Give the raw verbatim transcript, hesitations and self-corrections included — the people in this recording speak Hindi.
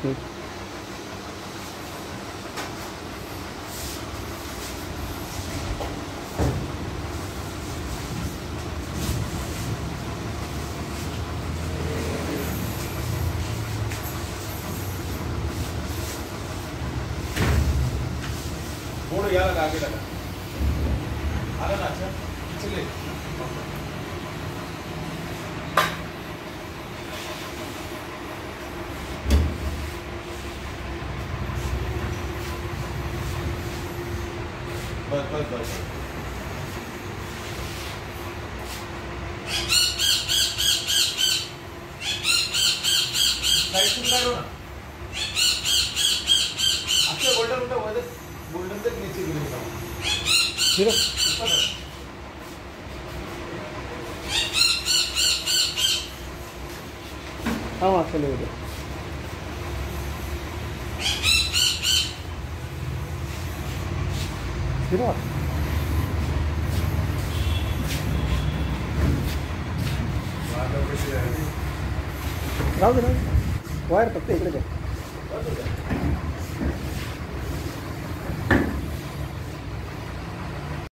ठीक। बोर्ड यहाँ लगा आगे लगा आगे ना। अच्छा चले बस बस बस साइड से निकालो ना। अच्छा गोल्डन उठा हुआ है, गोल्डन तक नीचे गिरेगा फिर ऊपर हाँ वहाँ चले गए। फिर राहू दे ना वायर फक्त इकडे द्या।